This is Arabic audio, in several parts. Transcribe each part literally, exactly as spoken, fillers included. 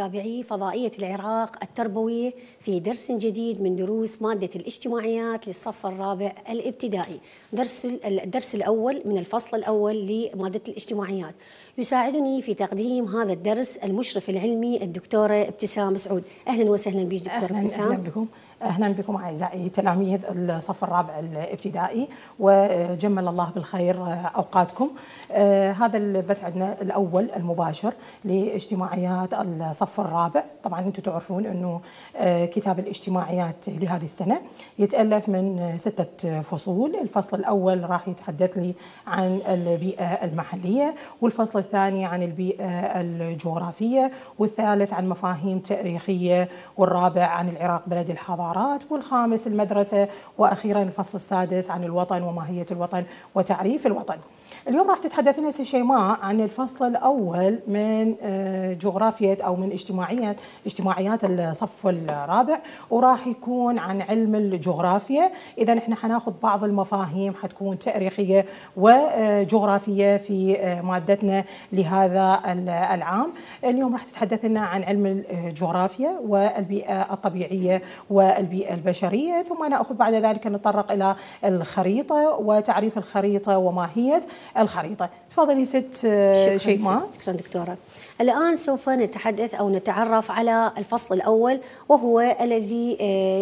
متابعي فضائية العراق التربوي في درس جديد من دروس مادة الاجتماعيات للصف الرابع الابتدائي. درس الدرس الأول من الفصل الأول لمادة الاجتماعيات. يساعدني في تقديم هذا الدرس المشرف العلمي الدكتورة ابتسام سعود. أهلا وسهلا بك دكتورة أهلاً ابتسام. أهلا بكم. أهلا بكم أعزائي تلاميذ الصف الرابع الابتدائي، وجمل الله بالخير أوقاتكم. آه هذا البث عندنا الأول المباشر لاجتماعيات الصف الرابع. طبعا أنتم تعرفون أنه آه كتاب الاجتماعيات لهذه السنة يتألف من ستة فصول. الفصل الأول راح يتحدث لي عن البيئة المحلية، والفصل الثاني عن البيئة الجغرافية، والثالث عن مفاهيم تاريخية، والرابع عن العراق بلد الحضارة، والخامس المدرسة، وأخيرا الفصل السادس عن الوطن وماهية الوطن وتعريف الوطن. اليوم راح تتحدثنا شيماء عن الفصل الأول من جغرافيا أو من اجتماعيات اجتماعيات الصف الرابع، وراح يكون عن علم الجغرافيا. إذا احنا حناخذ بعض المفاهيم حتكون تاريخية وجغرافية في مادتنا لهذا العام. اليوم راح تتحدثنا عن علم الجغرافيا والبيئة الطبيعية والبيئة البشرية، ثم نأخذ بعد ذلك نتطرق إلى الخريطة وتعريف الخريطة وماهية الخريطة. تفضلي ست شيماء. شكرا دكتورة. الآن سوف نتحدث أو نتعرف على الفصل الأول، وهو الذي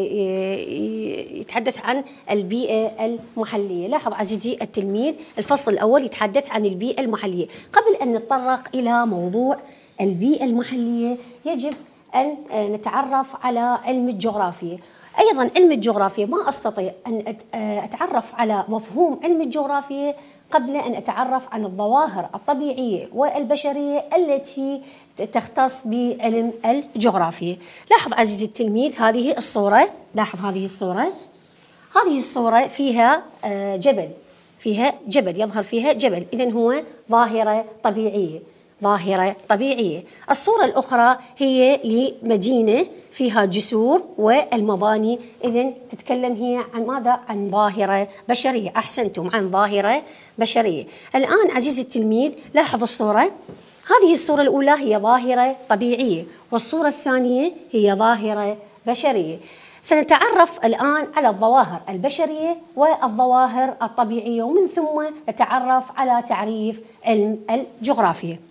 يتحدث عن البيئة المحلية. لاحظ عزيزي التلميذ، الفصل الأول يتحدث عن البيئة المحلية. قبل أن نتطرق إلى موضوع البيئة المحلية يجب أن نتعرف على علم الجغرافيا. أيضا علم الجغرافيا ما أستطيع أن أتعرف على مفهوم علم الجغرافيا قبل أن أتعرف عن الظواهر الطبيعية والبشرية التي تختص بعلم الجغرافيا. لاحظ عزيزي التلميذ هذه الصورة، لاحظ هذه الصورة. هذه الصورة فيها جبل، فيها جبل، يظهر فيها جبل، إذن هو ظاهرة طبيعية، ظاهرة طبيعية. الصورة الأخرى هي لمدينة فيها جسور والمباني، إذن تتكلم هي عن ماذا؟ عن ظاهرة بشرية. أحسنتم، عن ظاهرة بشرية. الآن عزيزي التلميذ لاحظ الصورة. هذه الصورة الأولى هي ظاهرة طبيعية، والصورة الثانية هي ظاهرة بشرية. سنتعرف الآن على الظواهر البشرية والظواهر الطبيعية، ومن ثم نتعرف على تعريف علم الجغرافيا.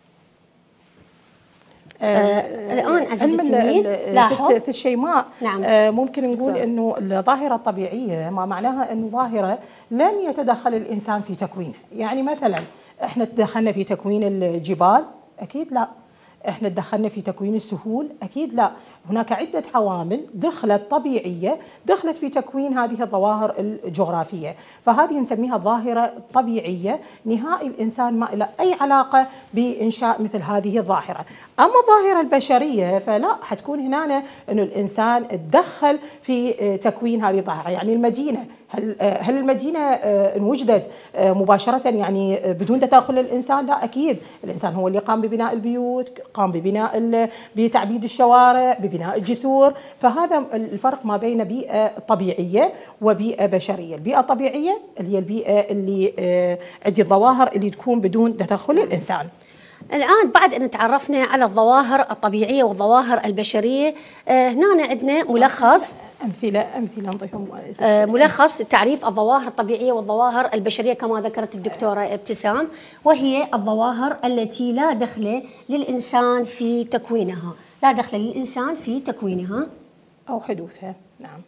آه الآن عزيزي التلميذ ست شيماء، نعم. آه ممكن نقول أنه الظاهرة الطبيعية ما معناها أنه ظاهرة لم يتدخل الإنسان في تكوينها. يعني مثلا إحنا تدخلنا في تكوين الجبال؟ أكيد لا. احنا تدخلنا في تكوين السهول؟ اكيد لا. هناك عده عوامل دخلت طبيعيه دخلت في تكوين هذه الظواهر الجغرافيه، فهذه نسميها ظاهره طبيعيه. نهائي الانسان ما له اي علاقه بانشاء مثل هذه الظاهره. اما الظاهره البشريه فلا، حتكون هنا انه الانسان تدخل في تكوين هذه الظاهره. يعني المدينه، هل هل المدينه انوجدت مباشره يعني بدون تدخل الانسان؟ لا، اكيد الانسان هو اللي قام ببناء البيوت، قام ببناء بتعبيد الشوارع، ببناء الجسور. فهذا الفرق ما بين بيئه طبيعيه وبيئه بشريه. البيئه الطبيعيه اللي هي البيئه اللي عندي الظواهر اللي تكون بدون تدخل الانسان. الآن بعد أن تعرفنا على الظواهر الطبيعية والظواهر البشرية، آه هنا عندنا ملخص أمثلة أمثلة نعطيهم آه ملخص تعريف الظواهر الطبيعية والظواهر البشرية كما ذكرت الدكتورة ابتسام، وهي الظواهر التي لا دخل للإنسان في تكوينها، لا دخل للإنسان في تكوينها أو حدوثها. نعم.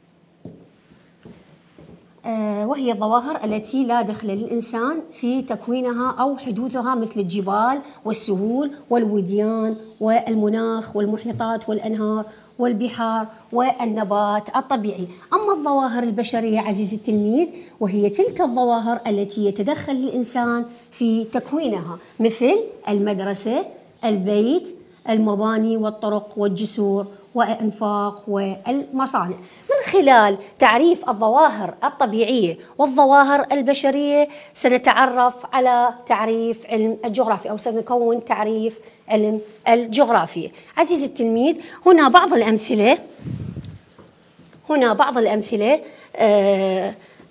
وهي الظواهر التي لا دخل للإنسان في تكوينها أو حدوثها، مثل الجبال والسهول والوديان والمناخ والمحيطات والأنهار والبحار والنبات الطبيعي. أما الظواهر البشرية عزيزي التلميذ وهي تلك الظواهر التي يتدخل الإنسان في تكوينها، مثل المدرسة، البيت، المباني والطرق والجسور والأنفاق والمصانع. من خلال تعريف الظواهر الطبيعية والظواهر البشرية سنتعرف على تعريف علم الجغرافيا، أو سنكون تعريف علم الجغرافيا. عزيزي التلميذ، هنا بعض الأمثلة هنا بعض الأمثلة آه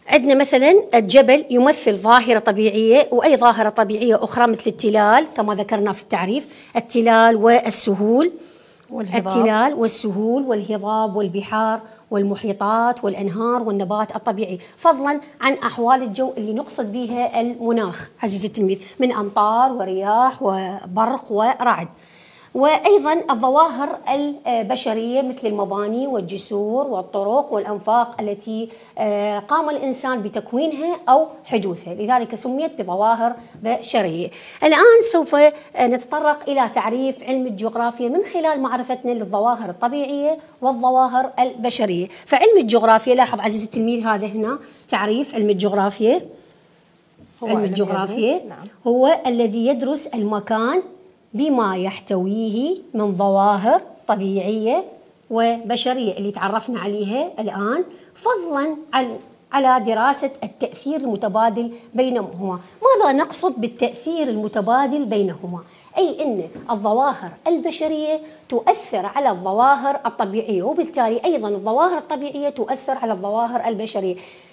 عندنا مثلا الجبل يمثل ظاهرة طبيعية، وأي ظاهرة طبيعية أخرى مثل التلال كما ذكرنا في التعريف، التلال والسهول والهضاب. التلال والسهول والهضاب والبحار والمحيطات والأنهار والنبات الطبيعي، فضلا عن أحوال الجو اللي نقصد بها المناخ عزيزي التلميذ من أمطار ورياح وبرق ورعد. وأيضا الظواهر البشرية مثل المباني والجسور والطرق والأنفاق التي قام الإنسان بتكوينها أو حدوثها، لذلك سميت بظواهر بشرية. الآن سوف نتطرق إلى تعريف علم الجغرافيا من خلال معرفتنا للظواهر الطبيعية والظواهر البشرية. فعلم الجغرافيا، لاحظ عزيزي التلميذ هذا هنا تعريف علم الجغرافيا. علم الجغرافيا نعم. هو الذي يدرس المكان بما يحتويه من ظواهر طبيعية وبشرية اللي تعرفنا عليها الآن، فضلا على دراسة التأثير المتبادل بينهما. ماذا نقصد بالتأثير المتبادل بينهما؟ أي أن الظواهر البشرية تؤثر على الظواهر الطبيعية، وبالتالي أيضا الظواهر الطبيعية تؤثر على الظواهر البشرية.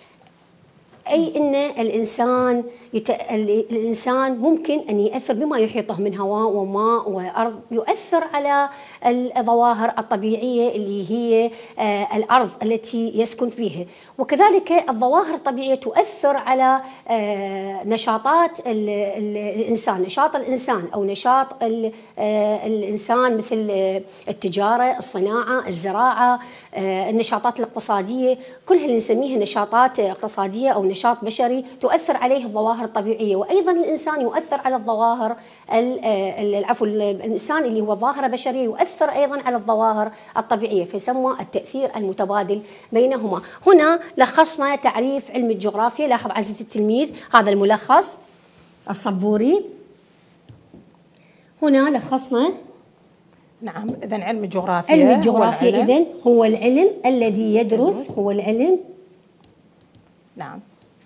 أي أن الإنسان يت... الإنسان ممكن أن يأثر بما يحيطه من هواء وماء وأرض، يؤثر على الظواهر الطبيعية اللي هي آه الأرض التي يسكن فيها، وكذلك الظواهر الطبيعية تؤثر على آه نشاطات ال... ال... الإنسان، نشاط الإنسان أو نشاط ال... آه الإنسان مثل التجارة، الصناعة، الزراعة، آه النشاطات الاقتصادية، كلها اللي نسميها نشاطات اقتصادية أو نشاط بشري تؤثر عليه الظواهر الطبيعية. وأيضا الإنسان يؤثر على الظواهر العفو الإنسان اللي هو ظاهرة بشرية يؤثر أيضا على الظواهر الطبيعية، فيسمى التأثير المتبادل بينهما. هنا لخصنا تعريف علم الجغرافيا. لاحظ عزيزي التلميذ هذا الملخص الصبوري، هنا لخصنا. نعم، إذن علم الجغرافيا علم الجغرافيا إذن هو العلم الذي يدرس, يدرس هو العلم نعم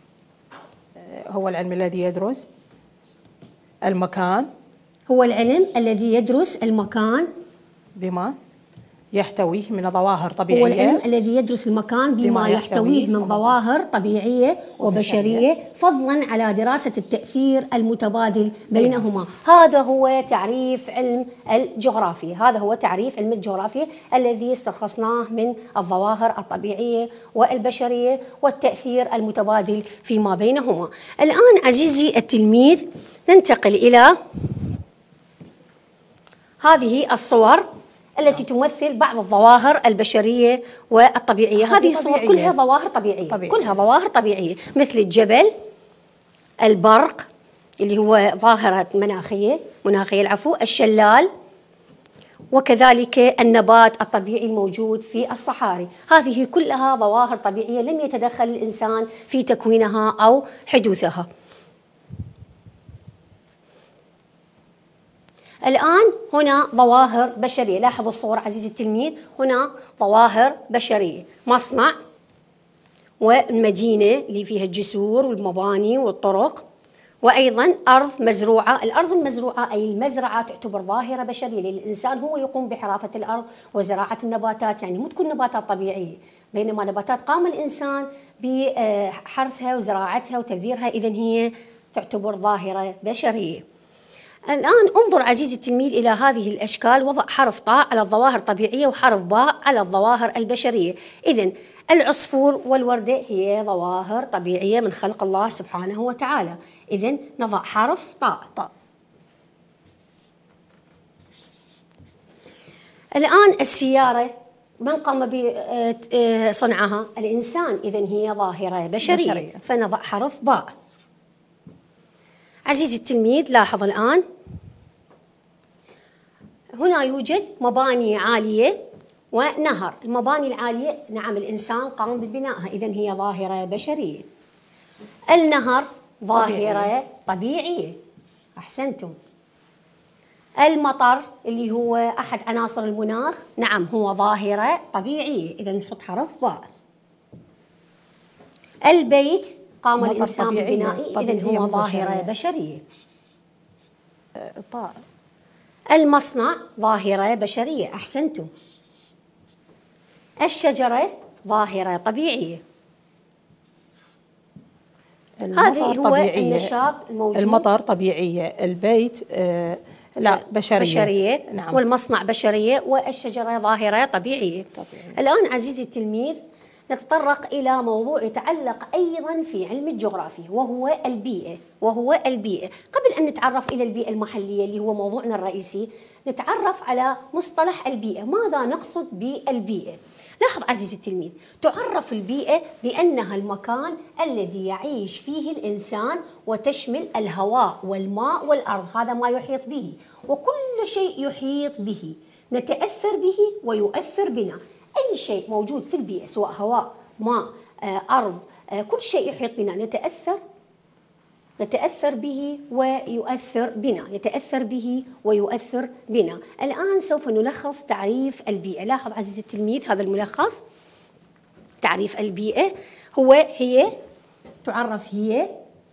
هو العلم الذي يدرس المكان هو العلم الذي يدرس المكان بما يحتويه من ظواهر طبيعية. هو العلم الذي يدرس المكان بما, بما يحتويه من ظواهر طبيعية وبشرية، فضلا على دراسة التأثير المتبادل بينهما. هذا هو تعريف علم الجغرافيا، هذا هو تعريف علم الجغرافيا الذي استخلصناه من الظواهر الطبيعية والبشرية والتأثير المتبادل فيما بينهما. الآن عزيزي التلميذ ننتقل إلى هذه الصور التي تمثل بعض الظواهر البشرية والطبيعية. هذه الصور كلها ظواهر طبيعية. طبيعية كلها ظواهر طبيعية مثل الجبل، البرق اللي هو ظاهرة مناخية مناخية العفو، الشلال، وكذلك النبات الطبيعي الموجود في الصحاري. هذه كلها ظواهر طبيعية لم يتدخل الإنسان في تكوينها أو حدوثها. الآن هنا ظواهر بشرية، لاحظ الصور عزيزي التلميذ، هنا ظواهر بشرية، مصنع والمدينة اللي فيها الجسور والمباني والطرق، وأيضا أرض مزروعة. الأرض المزروعة أي المزرعة تعتبر ظاهرة بشرية، لأن الإنسان هو يقوم بحرافة الأرض وزراعة النباتات، يعني مو تكون نباتات طبيعية، بينما نباتات قام الإنسان بحرثها وزراعتها وتبذيرها، إذن هي تعتبر ظاهرة بشرية. الآن انظر عزيزي التلميذ إلى هذه الأشكال، وضع حرف طاء على الظواهر الطبيعية وحرف باء على الظواهر البشرية. إذن العصفور والوردة هي ظواهر طبيعية من خلق الله سبحانه وتعالى، إذن نضع حرف طاء طاء. الآن السيارة من قام بصنعها؟ الإنسان، إذن هي ظاهرة بشرية, بشرية. فنضع حرف باء. عزيزي التلميذ لاحظ الآن هنا يوجد مباني عالية ونهر. المباني العالية نعم الإنسان قام ببنائها، إذن هي ظاهرة بشرية. النهر ظاهرة طبيعية، أحسنتم. المطر اللي هو أحد عناصر المناخ نعم هو ظاهرة طبيعية، إذن نحط حرف باء. البيت قام الإنسان ببنائه، إذن هو ظاهرة بشرية. طاء. المصنع ظاهرة بشرية، أحسنتم. الشجرة ظاهرة طبيعية. هذه هو طبيعية. النشاط الموجود. المطر طبيعية، البيت آه لا بشرية, بشرية. نعم. والمصنع بشرية، والشجرة ظاهرة طبيعية. طبيعي. الآن عزيزي التلميذ نتطرق إلى موضوع يتعلق أيضا في علم الجغرافيا وهو البيئة وهو البيئة قبل أن نتعرف إلى البيئة المحلية اللي هو موضوعنا الرئيسي، نتعرف على مصطلح البيئة. ماذا نقصد بالبيئة؟ لاحظ عزيزي التلميذ، تعرف البيئة بأنها المكان الذي يعيش فيه الإنسان وتشمل الهواء والماء والأرض، هذا ما يحيط به، وكل شيء يحيط به نتأثر به ويؤثر بنا. أي شيء موجود في البيئة سواء هواء، ماء، أرض، كل شيء يحيط بنا نتأثر نتأثر به ويؤثر بنا يتأثر به ويؤثر بنا. الآن سوف نلخص تعريف البيئة. لاحظ عزيزي التلميذ هذا الملخص. تعريف البيئة هو هي تعرف هي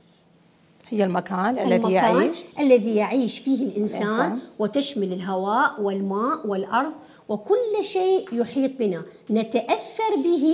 هي المكان, المكان الذي يعيش الذي يعيش فيه الإنسان, الإنسان وتشمل الهواء والماء والأرض وكل شيء يحيط بنا نتأثر به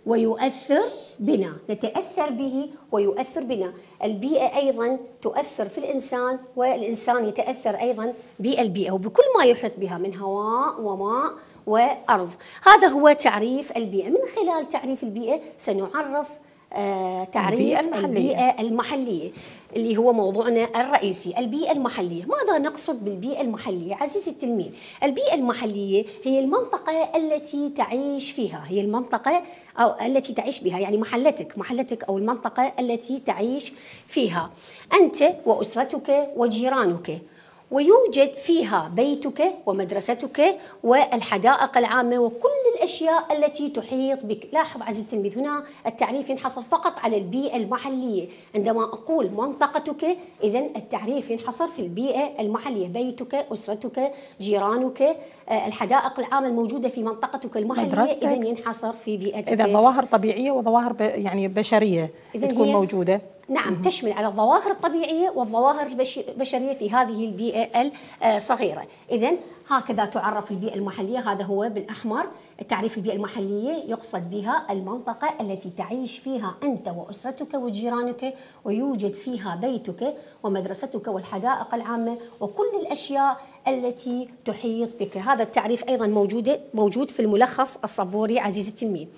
ويؤثر بنا نتأثر به ويؤثر بنا. البيئة أيضا تؤثر في الإنسان والإنسان يتأثر أيضا بالبيئة وبكل ما يحيط بها من هواء وماء وأرض. هذا هو تعريف البيئة. من خلال تعريف البيئة سنعرف آه تعريف البيئة المحلية. البيئة المحلية اللي هو موضوعنا الرئيسي. البيئة المحلية، ماذا نقصد بالبيئة المحلية؟ عزيزي التلميذ، البيئة المحلية هي المنطقة التي تعيش فيها هي المنطقة أو التي تعيش بها، يعني محلتك محلتك أو المنطقة التي تعيش فيها أنت وأسرتك وجيرانك، ويوجد فيها بيتك ومدرستك والحدائق العامة وكل الأشياء التي تحيط بك. لاحظ عزيزي التلميذ، هنا التعريف ينحصر فقط على البيئة المحلية. عندما أقول منطقتك، إذن التعريف ينحصر في البيئة المحلية، بيتك، أسرتك، جيرانك، الحدائق العامة الموجودة في منطقتك المحلية، إذن ينحصر في بيئتك. إذا ظواهر طبيعية وظواهر يعني بشرية تكون موجودة. نعم، م- تشمل على الظواهر الطبيعية والظواهر البشرية في هذه البيئة الصغيرة. إذن هكذا تعرف البيئة المحلية. هذا هو بالأحمر تعريف البيئة المحلية، يقصد بها المنطقة التي تعيش فيها أنت وأسرتك وجيرانك ويوجد فيها بيتك ومدرستك والحدائق العامة وكل الأشياء التي تحيط بك. هذا التعريف أيضا موجود موجود في الملخص الصبوري عزيزي التلميذ.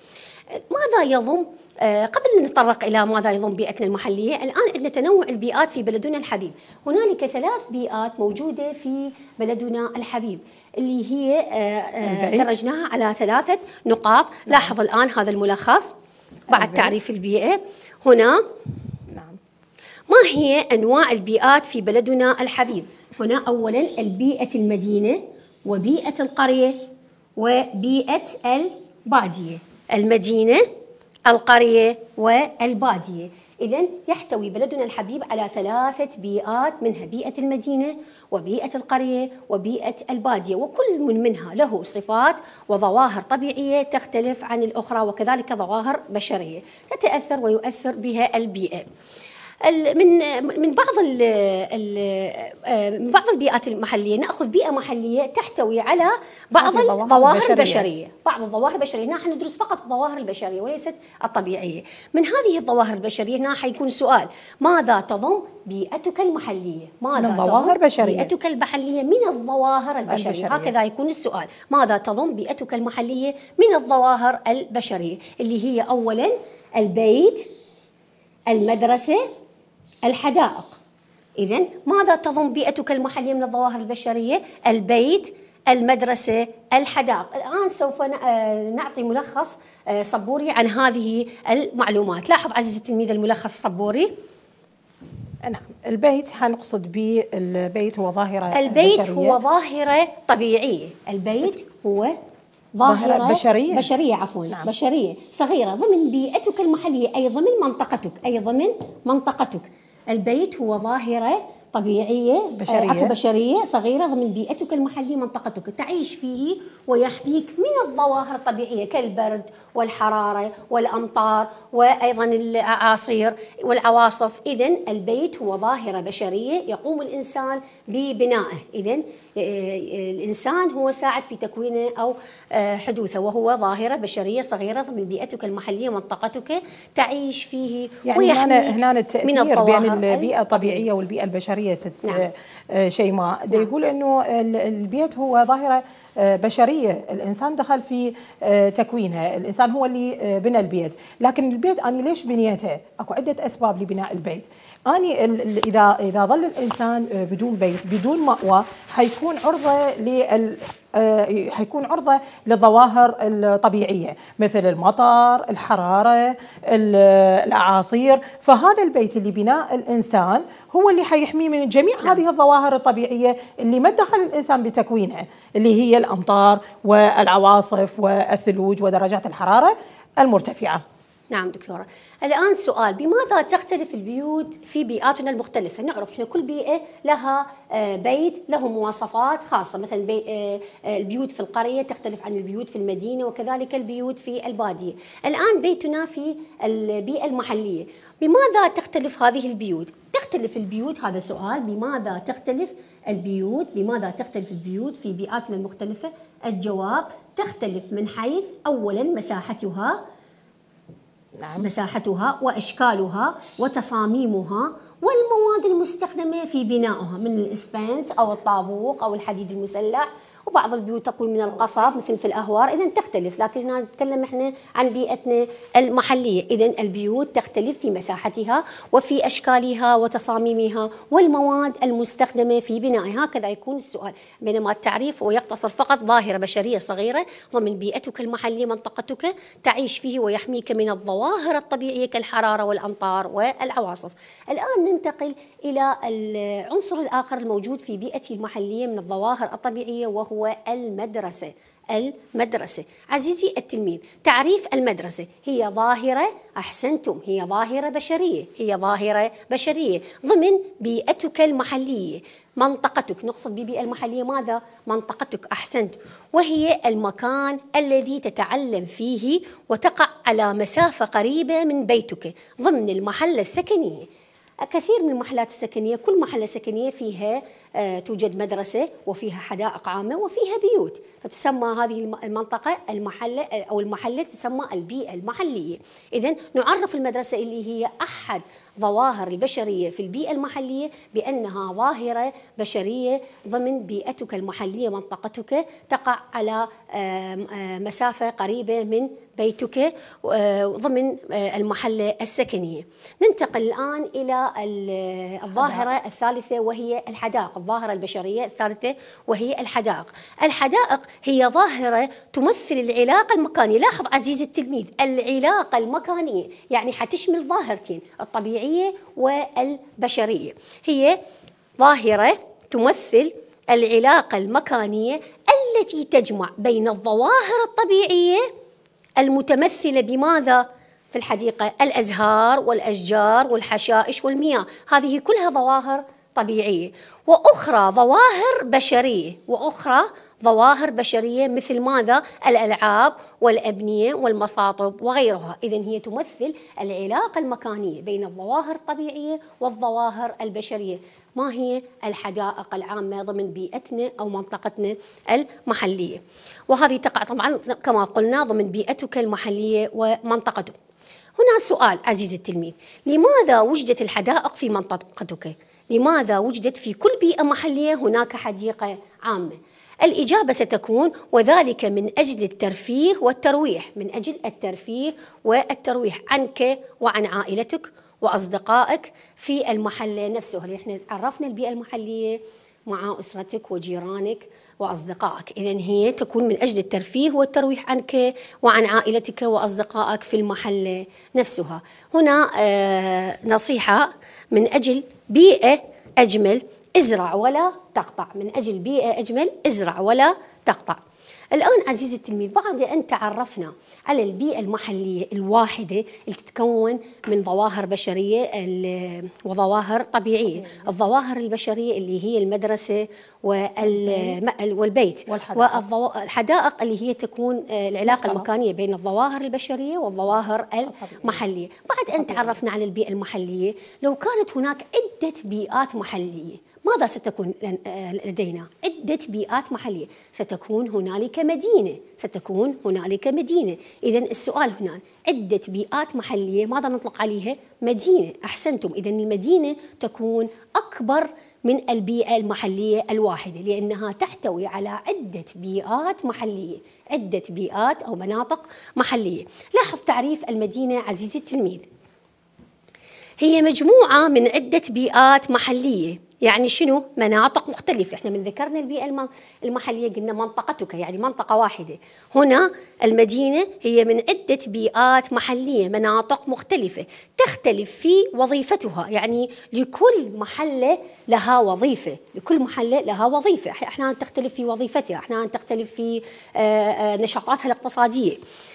ماذا يضم؟ آه قبل أن نتطرق إلى ماذا يضم بيئتنا المحلية، الآن عندنا تنوع البيئات في بلدنا الحبيب. هنالك ثلاث بيئات موجودة في بلدنا الحبيب اللي هي آه آه درجناها على ثلاثة نقاط. نعم. لاحظ الآن هذا الملخص بعد البيت. تعريف البيئة هنا. نعم. ما هي أنواع البيئات في بلدنا الحبيب؟ هنا أولا البيئة المدينة وبيئة القرية وبيئة البادية. المدينة، القرية والبادية. إذن يحتوي بلدنا الحبيب على ثلاثة بيئات، منها بيئة المدينة وبيئة القرية وبيئة البادية، وكل من منها له صفات وظواهر طبيعية تختلف عن الأخرى وكذلك ظواهر بشرية تتأثر ويؤثر بها البيئة. من من بعض ال ال من بعض البيئات المحليه ناخذ بيئه محليه تحتوي على بعض الظواهر البشريه. البشريه بعض الظواهر البشريه. نحن ندرس فقط الظواهر البشريه وليست الطبيعيه. من هذه الظواهر البشريه هنا حيكون سؤال: ماذا تضم بيئتك المحليه؟ ماذا من ظواهر بشريه بيئتك المحليه من الظواهر البشريه, البشرية. هكذا يكون السؤال: ماذا تضم بيئتك المحليه من الظواهر البشريه؟ اللي هي اولا البيت، المدرسه، الحدائق. إذن ماذا تضم بيئتك المحلية من الظواهر البشرية؟ البيت، المدرسة، الحدائق. الآن سوف نعطي ملخص صبوري عن هذه المعلومات. لاحظ عزيزي التلميذ الملخص الصبوري. نعم، البيت حنقصد به البيت هو ظاهرة البيت بشرية. هو ظاهرة طبيعية. البيت هو ظاهرة بشرية بشرية عفوا نعم. بشرية صغيرة ضمن بيئتك المحلية، أي ضمن منطقتك أي ضمن منطقتك. البيت هو ظاهرة طبيعية بشرية. عفوا بشرية صغيرة ضمن بيئتك المحلية منطقتك تعيش فيه ويحميك من الظواهر الطبيعية كالبرد والحرارة والأمطار وأيضا الأعاصير والعواصف. إذن البيت هو ظاهرة بشرية يقوم الإنسان ببنائه. إذن الإنسان هو ساعد في تكوينه أو حدوثه، وهو ظاهرة بشرية صغيرة من بيئتك المحلية منطقتك تعيش فيه، يعني هنا هنا التأثير بين البيئة الطبيعية والبيئة البشرية ست نعم. شيماء نعم. يقول إنه البيت هو ظاهرة بشرية، الإنسان دخل في تكوينها، الإنسان هو اللي بنى البيت، لكن البيت أنا ليش بنيته؟ أكو عدة أسباب لبناء البيت. أني إذا إذا ظل الإنسان بدون بيت بدون مأوى حيكون عرضة لل حيكون عرضة للظواهر الطبيعية مثل المطر، الحرارة، الأعاصير، فهذا البيت اللي بناء الإنسان هو اللي حيحميه من جميع هذه الظواهر الطبيعية اللي ما دخل الإنسان بتكوينها، اللي هي الأمطار والعواصف والثلوج ودرجات الحرارة المرتفعة. نعم دكتورة. الآن سؤال، بماذا تختلف البيوت في بيئاتنا المختلفة؟ نعرف إحنا كل بيئة لها بيت له مواصفات خاصة، مثلا البيوت في القرية تختلف عن البيوت في المدينة، وكذلك البيوت في البادية. الآن بيتنا في البيئة المحلية، بماذا تختلف هذه البيوت؟ تختلف البيوت، هذا سؤال، بماذا تختلف البيوت؟ بماذا تختلف البيوت في بيئاتنا المختلفة؟ الجواب تختلف من حيث أولا مساحتها نعم. مساحتها وأشكالها وتصاميمها والمواد المستخدمة في بنائها من الإسفنت أو الطابوق أو الحديد المسلح، وبعض البيوت تكون من القصب مثل في الأهوار، إذن تختلف، لكن هنا نتكلم إحنا عن بيئتنا المحلية. إذن البيوت تختلف في مساحتها وفي أشكالها وتصاميمها والمواد المستخدمة في بنائها، هكذا يكون السؤال. بينما التعريف هو يقتصر فقط ظاهرة بشرية صغيرة ضمن بيئتك المحلية منطقتك تعيش فيه ويحميك من الظواهر الطبيعية كالحرارة والأمطار والعواصف. الآن ننتقل إلى العنصر الآخر الموجود في بيئتي المحلية من الظواهر الطبيعية، وهو المدرسة. المدرسة عزيزي التلميذ، تعريف المدرسة هي ظاهرة، أحسنتم، هي ظاهرة بشرية، هي ظاهرة بشرية ضمن بيئتك المحلية منطقتك. نقصد ببيئة المحلية ماذا؟ منطقتك، أحسنت، وهي المكان الذي تتعلم فيه وتقع على مسافة قريبة من بيتك ضمن المحلة السكنية. كثير من المحلات السكنية، كل محلة سكنية فيها آه توجد مدرسة وفيها حدائق عامة وفيها بيوت، فتسمى هذه المنطقة المحلة أو المحلة تسمى البيئة المحلية. إذن نعرف المدرسة اللي هي أحد ظواهر البشرية في البيئة المحلية بأنها ظاهرة بشرية ضمن بيئتك المحلية منطقتك تقع على آه آه مسافة قريبة من بيتك ضمن المحلة السكنية. ننتقل الآن إلى الظاهرة الثالثة وهي الحدائق، الظاهرة البشرية الثالثة وهي الحدائق. الحدائق هي ظاهرة تمثل العلاقة المكانية. لاحظ عزيزي التلميذ، العلاقة المكانية يعني حتشمل ظاهرتين، الطبيعية والبشرية. هي ظاهرة تمثل العلاقة المكانية التي تجمع بين الظواهر الطبيعية المتمثلة بماذا؟ في الحديقة الأزهار والأشجار والحشائش والمياه، هذه كلها ظواهر طبيعية، وأخرى ظواهر بشرية، وأخرى ظواهر بشرية مثل ماذا؟ الألعاب والأبنية والمصاطب وغيرها. إذن هي تمثل العلاقة المكانية بين الظواهر الطبيعية والظواهر البشرية. ما هي الحدائق العامة ضمن بيئتنا أو منطقتنا المحلية؟ وهذه تقع طبعا كما قلنا ضمن بيئتك المحلية ومنطقتك. هنا سؤال عزيزي التلميذ، لماذا وجدت الحدائق في منطقتك؟ لماذا وجدت في كل بيئة محلية هناك حديقة عامة؟ الإجابة ستكون وذلك من أجل الترفيه والترويح، من أجل الترفيه والترويح عنك وعن عائلتك وأصدقائك في المحلة نفسه. احنا عرفنا البيئة المحلية مع أسرتك وجيرانك وأصدقائك، إذن هي تكون من أجل الترفيه والترويح عنك وعن عائلتك وأصدقائك في المحلة نفسها. هنا آه نصيحة، من أجل بيئة أجمل ازرع ولا تقطع، من أجل بيئة أجمل ازرع ولا تقطع. الآن عزيزي التلميذ، بعد أن تعرفنا على البيئة المحلية الواحدة اللي تتكون من ظواهر بشرية وظواهر طبيعية، الظواهر البشرية اللي هي المدرسة والبيت، والحدائق اللي هي تكون العلاقة المكانية بين الظواهر البشرية والظواهر المحلية. بعد أن تعرفنا على البيئة المحلية، لو كانت هناك عدة بيئات محلية ماذا ستكون لدينا؟ عدة بيئات محلية. ستكون هنالك مدينة، ستكون هنالك مدينة. إذن السؤال هنا عدة بيئات محلية، ماذا نطلق عليها؟ مدينة. أحسنتم. إذن المدينة تكون أكبر من البيئة المحلية الواحدة، لأنها تحتوي على عدة بيئات محلية، عدة بيئات أو مناطق محلية. لاحظ تعريف المدينة عزيزي التلميذ، هي مجموعة من عدة بيئات محلية. يعني شنو؟ مناطق مختلفة. احنا من ذكرنا البيئة المحلية قلنا منطقتك، يعني منطقة واحدة. هنا المدينة هي من عدة بيئات محلية، مناطق مختلفة تختلف في وظيفتها، يعني لكل محلة لها وظيفة، لكل محلة لها وظيفة. احنا تختلف في وظيفتها، احنا تختلف في نشاطاتها الاقتصادية.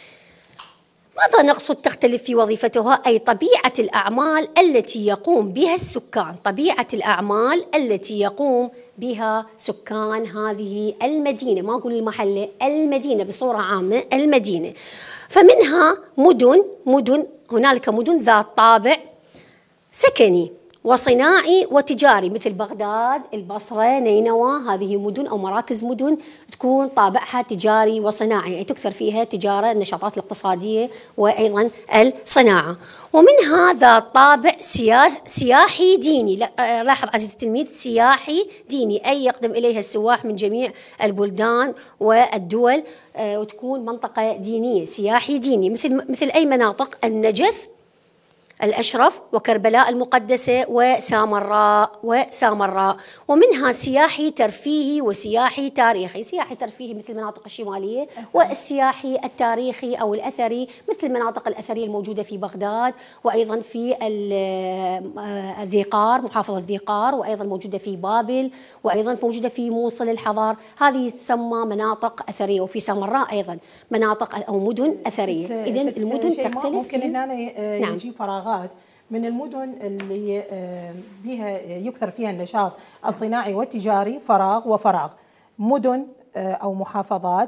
ماذا نقصد تختلف في وظيفتها؟ أي طبيعة الأعمال التي يقوم بها السكان، طبيعة الأعمال التي يقوم بها سكان هذه المدينة، ما أقول المحلة، المدينة بصورة عامة، المدينة. فمنها مدن، مدن هنالك مدن ذات طابع سكني وصناعي وتجاري، مثل بغداد، البصرة، نينوى. هذه مدن أو مراكز مدن تكون طابعها تجاري وصناعي، أي تكثر فيها تجارة، النشاطات الاقتصادية وأيضا الصناعة. ومنها ذات طابع سياحي ديني. لاحظ عزيزي التلميذ، سياحي ديني، أي يقدم إليها السواح من جميع البلدان والدول، وتكون منطقة دينية، سياحي ديني، مثل مثل أي مناطق النجف، الأشرف، وكربلاء المقدسة، وسامراء وسامراء. ومنها سياحي ترفيهي وسياحي تاريخي. سياحي ترفيهي مثل المناطق الشمالية، والسياحي التاريخي أو الأثري مثل المناطق الأثرية الموجودة في بغداد، وأيضا في ذي قار، محافظة ذي قار، وأيضا موجودة في بابل، وأيضا موجودة في موصل الحضار. هذه تسمى مناطق أثرية. وفي سامراء أيضا مناطق أو مدن أثرية. إذن المدن تختلف. ممكن أن أنا يجي فراغ من المدن اللي بها يكثر فيها النشاط الصناعي والتجاري، فراغ وفراغ. مدن أو محافظات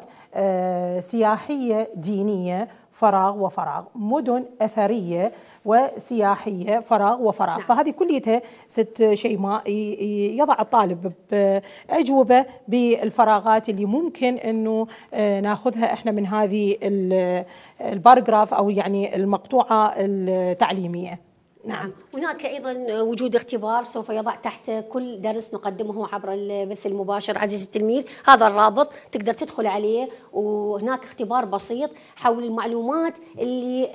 سياحية دينية، فراغ وفراغ. مدن أثرية وسياحية، فراغ وفراغ. نعم. فهذه كليتها ست شيماء يضع الطالب بأجوبة بالفراغات اللي ممكن أنه ناخذها إحنا من هذه الباراجراف أو يعني المقطوعة التعليمية. نعم. هناك أيضا وجود اختبار سوف يضع تحت كل درس نقدمه عبر البث المباشر عزيزي التلميذ. هذا الرابط تقدر تدخل عليه، وهناك اختبار بسيط حول المعلومات اللي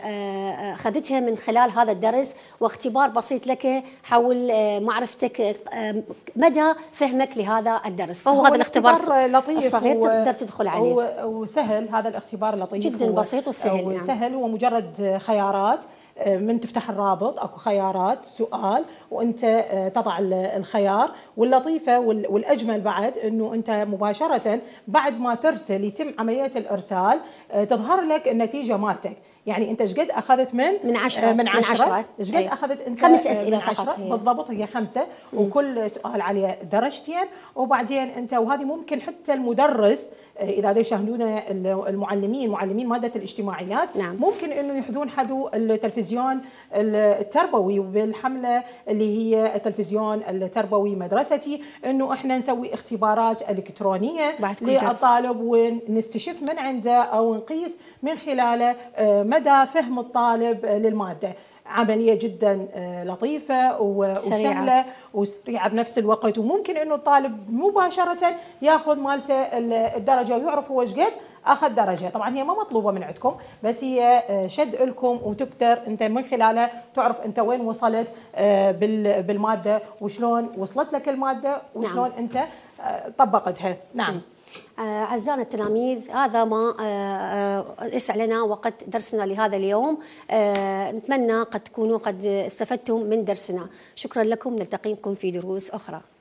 أخذتها من خلال هذا الدرس، واختبار بسيط لك حول معرفتك مدى فهمك لهذا الدرس. فهو هذا الاختبار الصغير تقدر تدخل عليه، وسهل. هذا الاختبار لطيف جدا، بسيط وسهل. وسهل نعم. ومجرد خيارات، من تفتح الرابط اكو خيارات سؤال وانت تضع الخيار. واللطيفه والاجمل بعد انه انت مباشره بعد ما ترسل يتم عمليه الارسال تظهر لك النتيجه مالتك. يعني انت ايش قد اخذت من من عشرة من عشرة ايش قد اخذت انت؟ خمس اسئله من عشرة بالضبط، هي خمسه. مم. وكل سؤال عليه درجتين. وبعدين انت، وهذه ممكن حتى المدرس اذا دا يشاهدون المعلمين معلمين ماده الاجتماعيات، نعم. ممكن انه يحذون حذو التلفزيون التربوي بالحمله اللي هي التلفزيون التربوي مدرستي، انه احنا نسوي اختبارات الكترونيه للطالب ونستشف من عنده او نقيس من خلاله مدى فهم الطالب للماده. عملية جدا لطيفة وسهلة وسريعة بنفس الوقت، وممكن انه الطالب مباشرة ياخذ مالته الدرجة ويعرف هو ايش قد اخذ درجة. طبعا هي ما مطلوبة من عندكم، بس هي شد لكم وتقدر انت من خلالها تعرف انت وين وصلت بالمادة وشلون وصلت لك المادة وشلون نعم. انت طبقتها. نعم. أعزائنا التلاميذ، هذا ما ليس لنا وقت درسنا لهذا اليوم. نتمنى قد تكونوا قد استفدتم من درسنا. شكرا لكم، نلتقيكم في دروس أخرى.